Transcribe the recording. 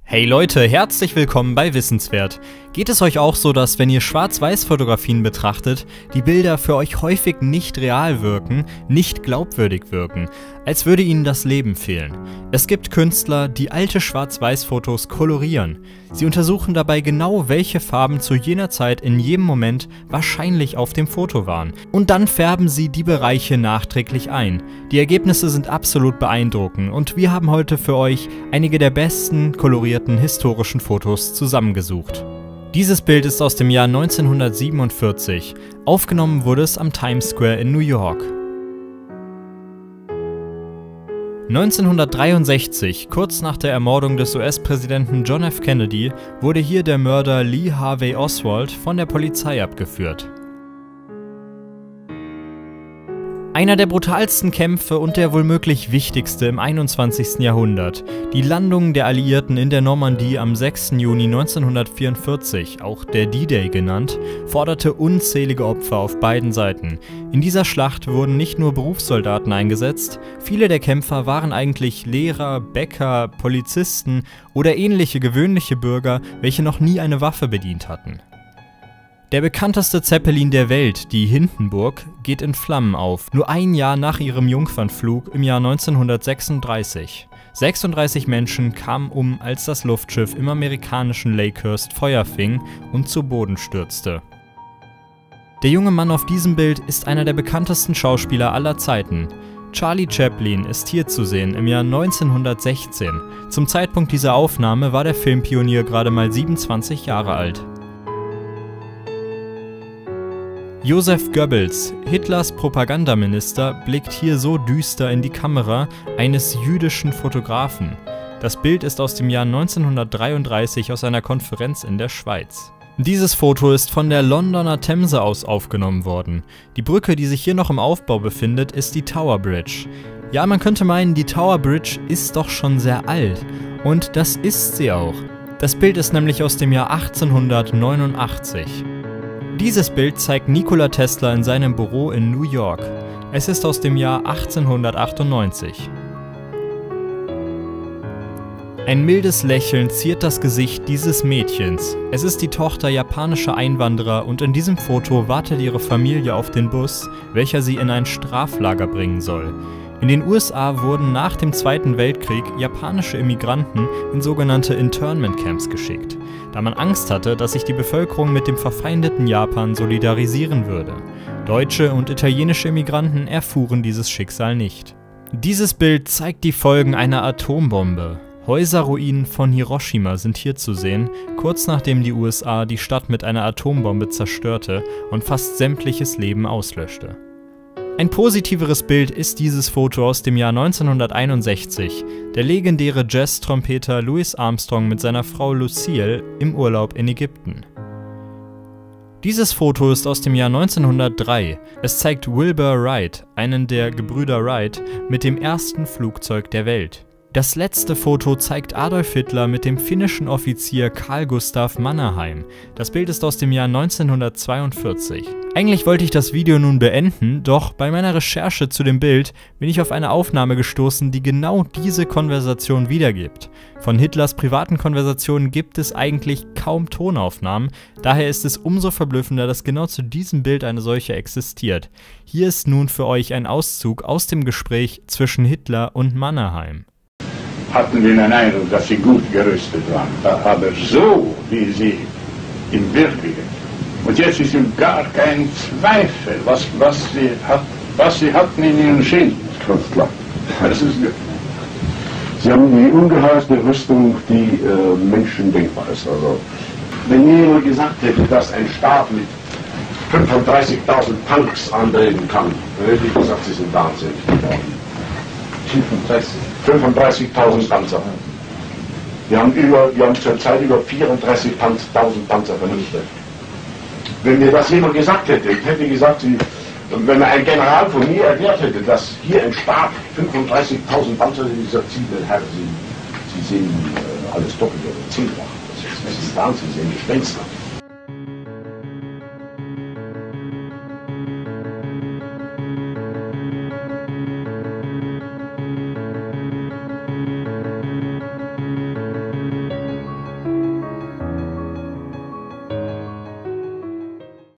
Hey Leute, herzlich willkommen bei Wissenswert. Geht es euch auch so, dass wenn ihr Schwarz-Weiß-Fotografien betrachtet, die Bilder für euch häufig nicht real wirken, nicht glaubwürdig wirken, als würde ihnen das Leben fehlen? Es gibt Künstler, die alte Schwarz-Weiß-Fotos kolorieren. Sie untersuchen dabei genau, welche Farben zu jener Zeit in jedem Moment wahrscheinlich auf dem Foto waren. Und dann färben sie die Bereiche nachträglich ein. Die Ergebnisse sind absolut beeindruckend und wir haben heute für euch einige der besten kolorierten historischen Fotos zusammengesucht. Dieses Bild ist aus dem Jahr 1947. Aufgenommen wurde es am Times Square in New York. 1963, kurz nach der Ermordung des US-Präsidenten John F. Kennedy, wurde hier der Mörder Lee Harvey Oswald von der Polizei abgeführt. Einer der brutalsten Kämpfe und der womöglich wichtigste im 21. Jahrhundert. Die Landung der Alliierten in der Normandie am 6. Juni 1944, auch der D-Day genannt, forderte unzählige Opfer auf beiden Seiten. In dieser Schlacht wurden nicht nur Berufssoldaten eingesetzt, viele der Kämpfer waren eigentlich Lehrer, Bäcker, Polizisten oder ähnliche gewöhnliche Bürger, welche noch nie eine Waffe bedient hatten. Der bekannteste Zeppelin der Welt, die Hindenburg, geht in Flammen auf, nur ein Jahr nach ihrem Jungfernflug im Jahr 1936. 36 Menschen kamen um, als das Luftschiff im amerikanischen Lakehurst Feuer fing und zu Boden stürzte. Der junge Mann auf diesem Bild ist einer der bekanntesten Schauspieler aller Zeiten. Charlie Chaplin ist hier zu sehen im Jahr 1916. Zum Zeitpunkt dieser Aufnahme war der Filmpionier gerade mal 27 Jahre alt. Joseph Goebbels, Hitlers Propagandaminister, blickt hier so düster in die Kamera eines jüdischen Fotografen. Das Bild ist aus dem Jahr 1933 aus einer Konferenz in der Schweiz. Dieses Foto ist von der Londoner Themse aus aufgenommen worden. Die Brücke, die sich hier noch im Aufbau befindet, ist die Tower Bridge. Ja, man könnte meinen, die Tower Bridge ist doch schon sehr alt. Und das ist sie auch. Das Bild ist nämlich aus dem Jahr 1889. Dieses Bild zeigt Nikola Tesla in seinem Büro in New York. Es ist aus dem Jahr 1898. Ein mildes Lächeln ziert das Gesicht dieses Mädchens. Es ist die Tochter japanischer Einwanderer und in diesem Foto wartet ihre Familie auf den Bus, welcher sie in ein Straflager bringen soll. In den USA wurden nach dem Zweiten Weltkrieg japanische Immigranten in sogenannte Internment Camps geschickt, da man Angst hatte, dass sich die Bevölkerung mit dem verfeindeten Japan solidarisieren würde. Deutsche und italienische Immigranten erfuhren dieses Schicksal nicht. Dieses Bild zeigt die Folgen einer Atombombe. Häuserruinen von Hiroshima sind hier zu sehen, kurz nachdem die USA die Stadt mit einer Atombombe zerstörte und fast sämtliches Leben auslöschte. Ein positiveres Bild ist dieses Foto aus dem Jahr 1961, der legendäre Jazz-Trompeter Louis Armstrong mit seiner Frau Lucille im Urlaub in Ägypten. Dieses Foto ist aus dem Jahr 1903. Es zeigt Wilbur Wright, einen der Gebrüder Wright, mit dem ersten Flugzeug der Welt. Das letzte Foto zeigt Adolf Hitler mit dem finnischen Offizier Carl Gustaf Mannerheim. Das Bild ist aus dem Jahr 1942. Eigentlich wollte ich das Video nun beenden, doch bei meiner Recherche zu dem Bild bin ich auf eine Aufnahme gestoßen, die genau diese Konversation wiedergibt. Von Hitlers privaten Konversationen gibt es eigentlich kaum Tonaufnahmen, daher ist es umso verblüffender, dass genau zu diesem Bild eine solche existiert. Hier ist nun für euch ein Auszug aus dem Gespräch zwischen Hitler und Mannerheim. Hatten wir den Eindruck, dass sie gut gerüstet waren, aber so wie sie in Wirklichkeit. Und jetzt ist ihm gar kein Zweifel, was sie hatten in ihren Schilden. Ganz klar. Sie haben die ungeheuerste Rüstung, die Menschen denkbar ist. Also, wenn mir jemand gesagt hätte, dass ein Staat mit 35.000 Tanks antreten kann, dann hätte ich gesagt, sie sind wahnsinnig. 35.000 Panzer. Wir haben zurzeit über 34.000 Panzer vernichtet. Wenn mir das jemand gesagt hätte, ich hätte gesagt, wenn mir ein General von mir erklärt hätte, dass hier ein Staat 35.000 Panzer in dieser Ziele, Herr, Sie sehen alles doppelt oder zehnfach. Das ist Wahnsinn, Sie sehen Gespenster.